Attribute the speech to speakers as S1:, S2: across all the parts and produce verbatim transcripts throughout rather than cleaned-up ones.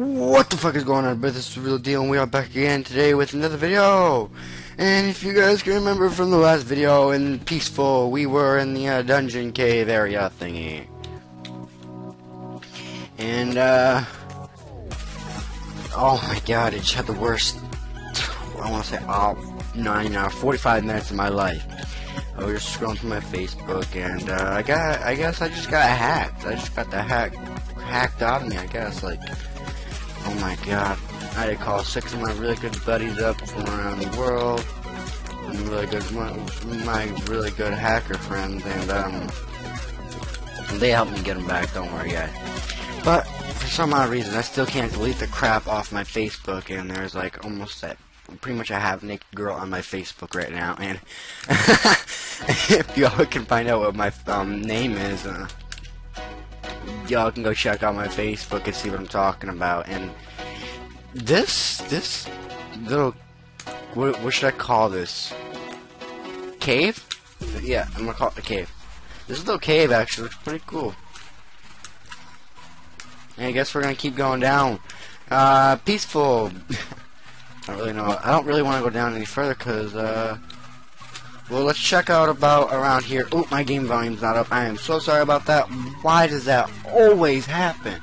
S1: What the fuck is going on? But this is the real deal, and we are back again today with another video. And if you guys can remember from the last video in Peaceful, we were in the uh, dungeon cave area thingy. And uh oh my god, it just had the worst, I want to say, oh, nine hours, forty-five minutes of my life. I was just scrolling through my Facebook, and uh, I got, I guess I just got hacked. I just got the hack hacked out of me, I guess. Like, oh my god, I had to call six of my really good buddies up from around the world, and really good, my, my really good hacker friends, and um, they helped me get them back. Don't worry, guys. But for some odd reason, I still can't delete the crap off my Facebook, and there's like almost that. Pretty much I have naked girl on my Facebook right now, and if y'all can find out what my um, name is, uh, y'all can go check out my Facebook and see what I'm talking about. And this this little, what, what should I call this? Cave? Yeah, I'm gonna call it a cave. This little cave actually looks pretty cool. And I guess we're gonna keep going down. Uh, peaceful. I don't really know. I don't really want to go down any further because, uh, well, let's check out about around here. Oh, my game volume's not up. I am so sorry about that. Why does that always happen?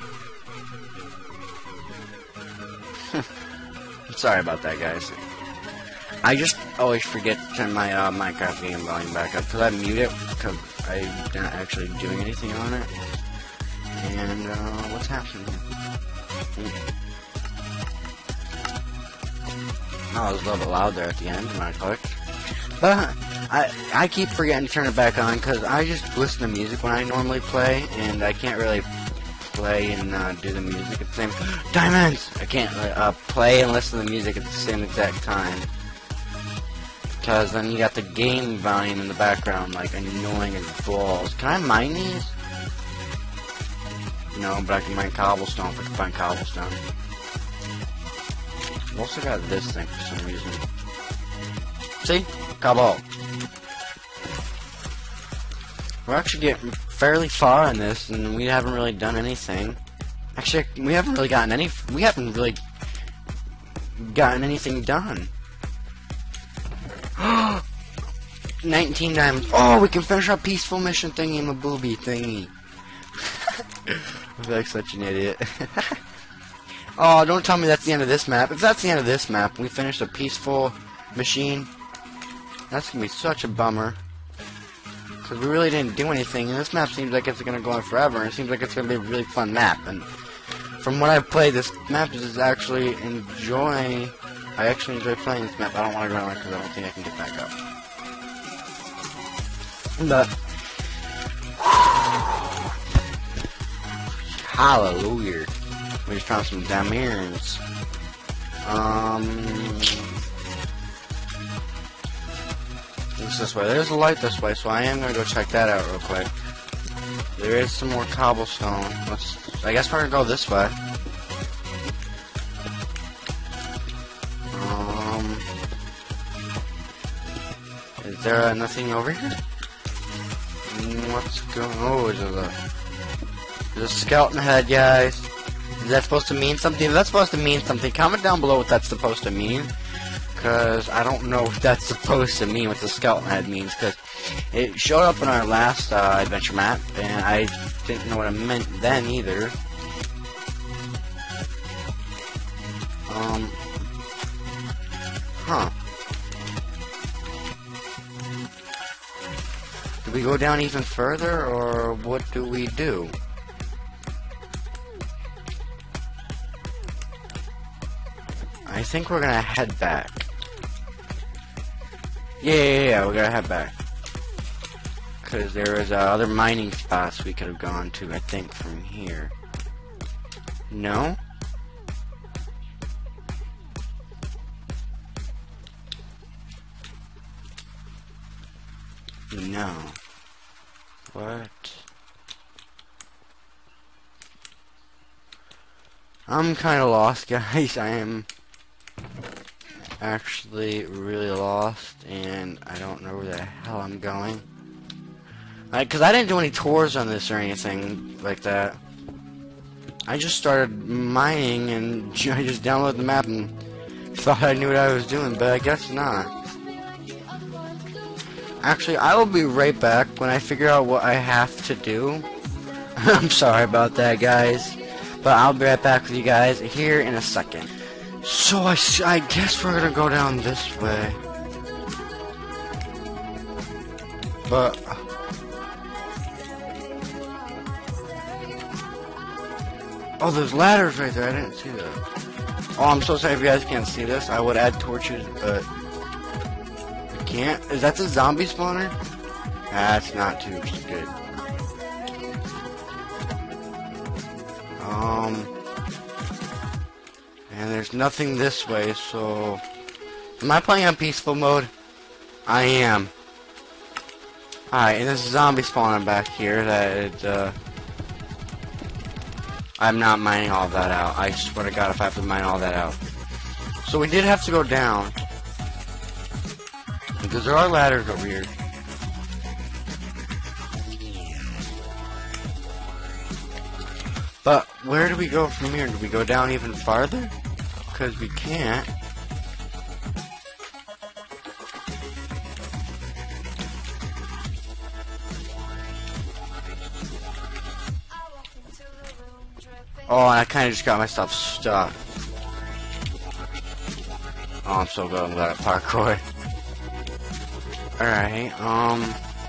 S1: I'm sorry about that, guys. I just always forget to turn my uh, Minecraft game volume back up because I mute it because I'm not actually doing anything on it. And, uh, what's happening here? Mm. Oh, it was a little bit loud there at the end when I clicked. But I I keep forgetting to turn it back on because I just listen to music when I normally play, and I can't really play and uh, do the music at the same time. Diamonds! I can't uh, play and listen to the music at the same exact time. Because then you got the game volume in the background, like, annoying as balls. Can I mine these? No, but I can mine cobblestone if I can find cobblestone. I've also got this thing for some reason. See? Cobble. We're actually getting fairly far in this, and we haven't really done anything. Actually, we haven't really gotten any. We haven't really gotten anything done. nineteen diamonds. Oh, we can finish our peaceful mission thingy, my booby thingy. I feel like such an idiot. Oh, don't tell me that's the end of this map. If that's the end of this map, we finished a peaceful machine, that's going to be such a bummer. Because we really didn't do anything, and this map seems like it's going to go on forever, and it seems like it's going to be a really fun map. And from what I've played, this map is actually enjoy... I actually enjoy playing this map. I don't want to go on it because I don't think I can get back up. But... hallelujah. We just found some diamonds. Um, it's this way. There's a light this way, so I am gonna go check that out real quick. There is some more cobblestone. Let's. I guess we're gonna go this way. Um, is there uh, nothing over here? What's going? Oh, there's a, there's a skeleton head, guys. Is that supposed to mean something? If that's supposed to mean something, comment down below what that's supposed to mean. Because I don't know if that's supposed to mean what the skeleton head means. Because it showed up in our last uh, adventure map, and I didn't know what it meant then either. Um. Huh. Do we go down even further, or what do we do? I think we're gonna head back. Yeah, yeah, yeah, we're gonna head back. Because there is uh, other mining spots we could have gone to, I think, from here. No? No. What? I'm kind of lost, guys. I am actually really lost, and I don't know where the hell I'm going. Because I didn't do any tours on this or anything like that. I just started mining and I just downloaded the map and thought I knew what I was doing, but I guess not. Actually, I will be right back when I figure out what I have to do. I'm sorry about that, guys, but I'll be right back with you guys here in a second. So I, I guess we're gonna go down this way. But oh, there's ladders right there. I didn't see that. Oh, I'm so sorry if you guys can't see this. I would add torches, but I can't. Is that the zombie spawner? That's not too good. Um, and there's nothing this way, so am I playing on peaceful mode? I am. Alright, and this zombie spawner back here that it, uh, I'm not mining all that out. I swear to God if I have to mine all that out. So we did have to go down, because there are ladders over here. But where do we go from here? Do we go down even farther? Because we can't. Oh, and I kind of just got myself stuck. Oh, I'm so good. I'm glad at parkour. Alright, um...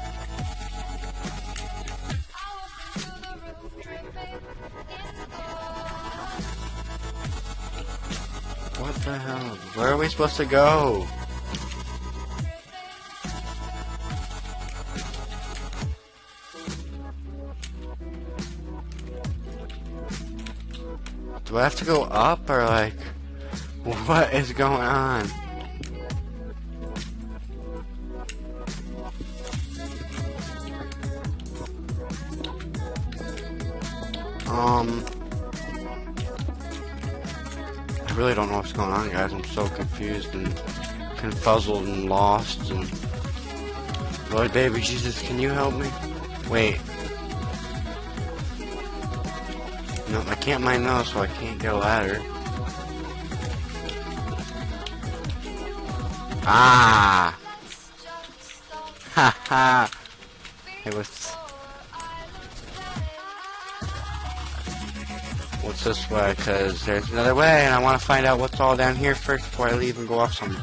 S1: what the hell? Where are we supposed to go? Do I have to go up, or like, what is going on? Um, I really don't know what's going on, guys. I'm so confused and confuzzled and lost. And Lord, baby Jesus, can you help me? Wait. No, I can't mine those, so I can't get a ladder. Ah! Ha ha! Hey, what's... What's this way? Because there's another way, and I want to find out what's all down here first before I leave and go off somewhere.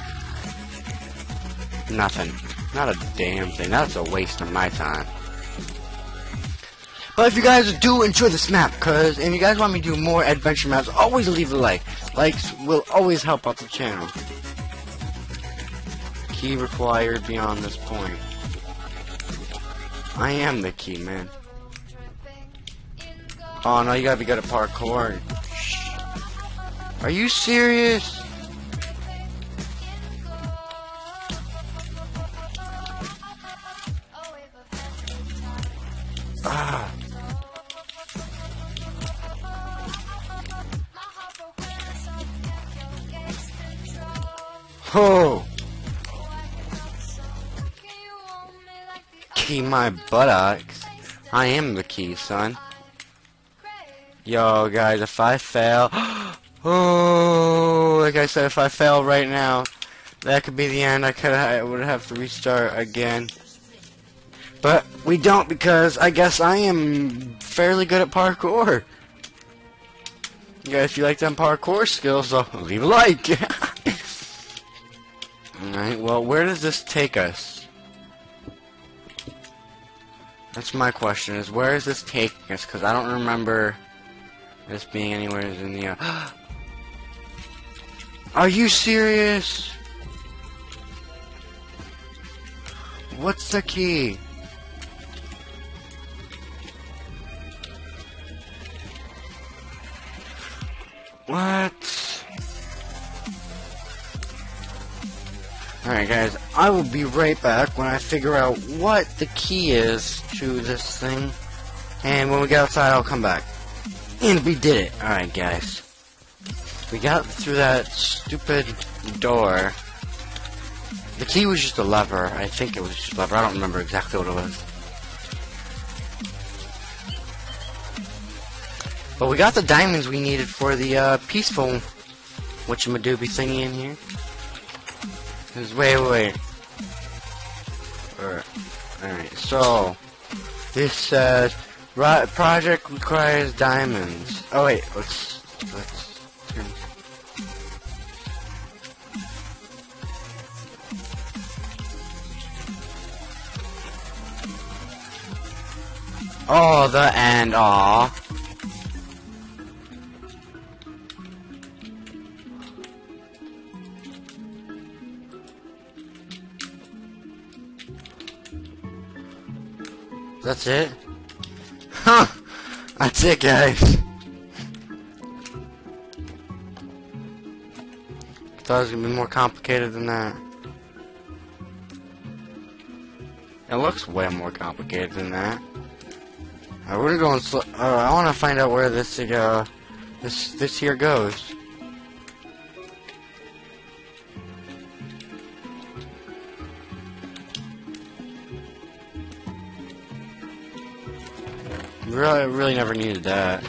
S1: Nothing. Not a damn thing. That's a waste of my time. But if you guys do enjoy this map, cause and you guys want me to do more adventure maps, always leave a like. Likes will always help out the channel. Key required beyond this point. I am the key, man. Oh no, you gotta be good at parkour. Shh. Are you serious? Ah. Oh! Key my buttocks. I am the key, son. Yo, guys, if I fail... Oh, like I said, if I fail right now, that could be the end. I could I would have to restart again. But we don't, because I guess I am fairly good at parkour. Yeah, if you like them parkour skills, so leave a like. Alright, well, where does this take us? That's my question, is where is this taking us? Because I don't remember this being anywhere in the... Uh... Are you serious? What's the key? What? Alright guys, I will be right back when I figure out what the key is to this thing. And when we get outside, I'll come back. And we did it. Alright guys. We got through that stupid door. The key was just a lever. I think it was just a lever. I don't remember exactly what it was. But we got the diamonds we needed for the uh, peaceful whatchamadoobie thingy in here. Cause wait, wait. Alright, alright. So this says uh, project requires diamonds. Oh wait, let's let's turn. Oh, the end. Aw. That's it? Huh! That's it, guys. Thought it was gonna be more complicated than that. It looks way more complicated than that. I wouldn't go and sl uh, I want to find out where this uh this this here goes. Really, really never needed that.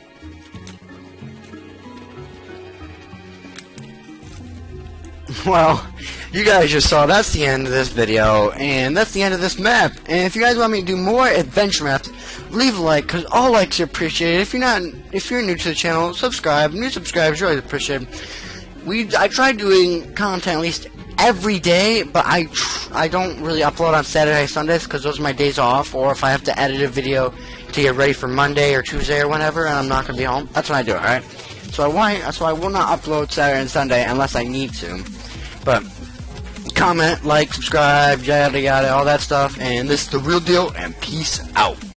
S1: Well, you guys just saw that's the end of this video, and that's the end of this map. And if you guys want me to do more adventure maps, leave a like, cause all likes are appreciated. If you're not, if you're new to the channel, subscribe. New subscribers are always appreciated. We, I try doing content at least every day, but I, tr I don't really upload on Saturday, Sundays, because those are my days off. Or if I have to edit a video to get ready for Monday or Tuesday or whenever, and I'm not gonna be home, that's when I do it. All right. So I want, so I will not upload Saturday and Sunday unless I need to. But comment, like, subscribe, yada yada, all that stuff. And this is The Real Deal, and peace out.